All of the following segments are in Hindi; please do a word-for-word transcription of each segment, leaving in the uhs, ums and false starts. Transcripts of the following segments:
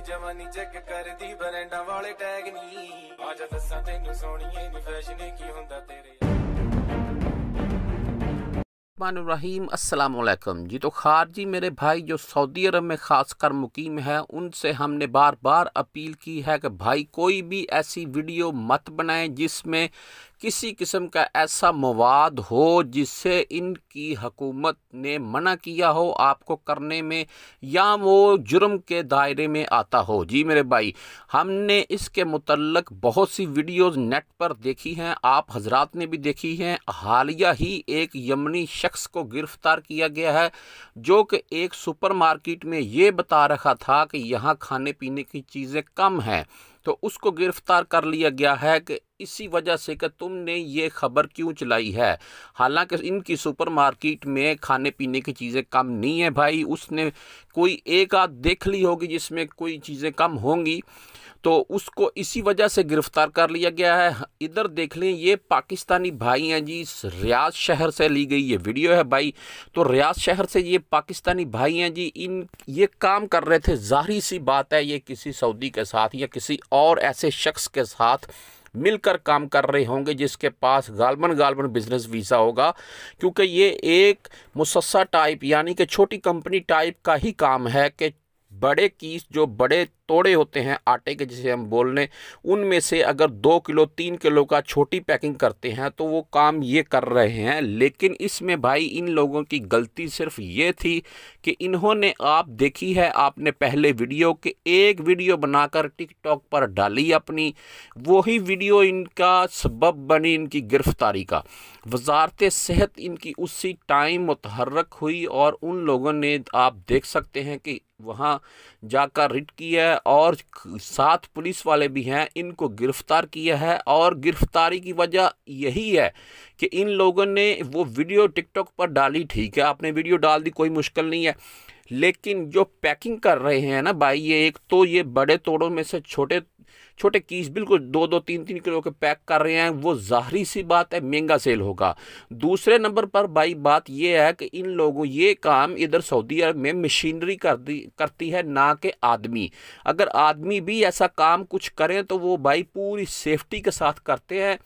जवानी चेक कर दी बरंडा वाले टैग नी आज दसा तेनू सोनिए नी फैशन की हुंदा तेरे रहीम अस्सलाम वालेकुम जी। तो खारजी मेरे भाई जो सऊदी अरब में ख़ासकर मुकीम है उनसे हमने बार बार अपील की है कि भाई कोई भी ऐसी वीडियो मत बनाएं जिसमें किसी किस्म का ऐसा मवाद हो जिससे इनकी हुकूमत ने मना किया हो आपको करने में या वो जुर्म के दायरे में आता हो। जी मेरे भाई, हमने इसके मुतल्लक बहुत सी वीडियोस नेट पर देखी हैं, आप हजरात ने भी देखी हैं। हालिया ही एक यमनी शख्स को गिरफ्तार किया गया है जो कि एक सुपरमार्केट में ये बता रहा था कि यहाँ खाने पीने की चीज़ें कम हैं, तो उसको गिरफ्तार कर लिया गया है कि इसी वजह से कि तुमने ये खबर क्यों चलाई है। हालांकि इनकी सुपरमार्केट में खाने पीने की चीज़ें कम नहीं है भाई, उसने कोई एक आध देख ली होगी जिसमें कोई चीज़ें कम होंगी, तो उसको इसी वजह से गिरफ्तार कर लिया गया है। इधर देख लें, ये पाकिस्तानी भाई हैं जी, रियाद शहर से ली गई ये वीडियो है भाई। तो रियाद शहर से ये पाकिस्तानी भाई हैं जी, इन ये काम कर रहे थे, जाहिर सी बात है ये किसी सऊदी के साथ या किसी और ऐसे शख्स के साथ मिलकर काम कर रहे होंगे जिसके पास गालबन गालबन बिजनेस वीज़ा होगा, क्योंकि ये एक मुसस्सा टाइप यानी कि छोटी कंपनी टाइप का ही काम है कि बड़े कीस जो बड़े तोड़े होते हैं आटे के जिसे हम बोल रहे, उनमें से अगर दो किलो तीन किलो का छोटी पैकिंग करते हैं तो वो काम ये कर रहे हैं। लेकिन इसमें भाई इन लोगों की गलती सिर्फ ये थी कि इन्होंने, आप देखी है आपने पहले वीडियो के, एक वीडियो बनाकर टिकटॉक पर डाली अपनी, वही वीडियो इनका सबब बनी इनकी गिरफ्तारी का। वजारत सेहत इनकी उसी टाइम मुतहर्रक हुई और उन लोगों ने, आप देख सकते हैं कि वहाँ जाकर रिट किया है और साथ पुलिस वाले भी हैं, इनको गिरफ्तार किया है। और गिरफ्तारी की वजह यही है कि इन लोगों ने वो वीडियो टिकटॉक पर डाली, ठीक है आपने वीडियो डाल दी, कोई मुश्किल नहीं है, लेकिन जो पैकिंग कर रहे हैं ना भाई, ये एक तो ये बड़े तोड़ों में से छोटे छोटे कीस बिल्कुल दो दो तीन तीन किलो के पैक कर रहे हैं, वो जाहिर सी बात है महंगा सेल होगा। दूसरे नंबर पर भाई बात ये है कि इन लोगों ये काम इधर सऊदी अरब में मशीनरी कर दी करती है, ना कि आदमी। अगर आदमी भी ऐसा काम कुछ करें तो वो भाई पूरी सेफ्टी के साथ करते हैं।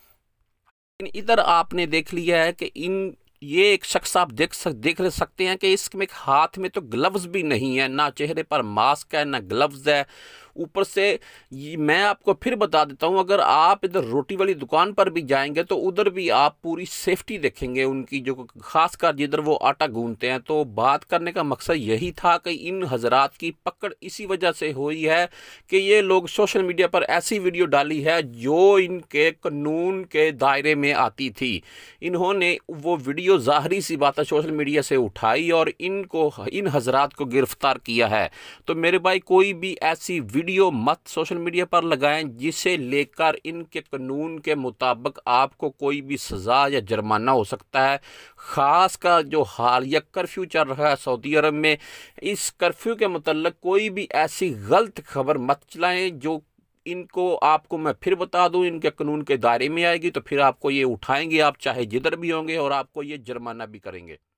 इधर आपने देख लिया है कि इन ये एक शख्स आप देख सक देख सकते हैं कि इसमें हाथ में तो ग्लव्स भी नहीं है, ना चेहरे पर मास्क है ना ग्लव्स है। ऊपर से मैं आपको फिर बता देता हूं, अगर आप इधर रोटी वाली दुकान पर भी जाएंगे तो उधर भी आप पूरी सेफ्टी देखेंगे उनकी, जो खासकर जिधर वो आटा गूंथते हैं। तो बात करने का मकसद यही था कि इन हजरात की पकड़ इसी वजह से हुई है कि ये लोग सोशल मीडिया पर ऐसी वीडियो डाली है जो इनके कानून के दायरे में आती थी। इन्होंने वो वीडियो जाहिर सी बात है सोशल मीडिया से उठाई और इनको इन हजरात को गिरफ्तार किया है। तो मेरे भाई कोई भी ऐसी वीडियो मत सोशल मीडिया पर लगाएं जिसे लेकर इनके कानून के मुताबिक आपको कोई भी सज़ा या जुर्माना हो सकता है। ख़ास का जो हालिया कर्फ्यू चल रहा है सऊदी अरब में, इस कर्फ्यू के मतलब कोई भी ऐसी गलत खबर मत चलाएं जो इनको, आपको मैं फिर बता दूं, इनके कानून के दायरे में आएगी तो फिर आपको ये उठाएंगे, आप चाहे जिधर भी होंगे, और आपको ये जुर्माना भी करेंगे।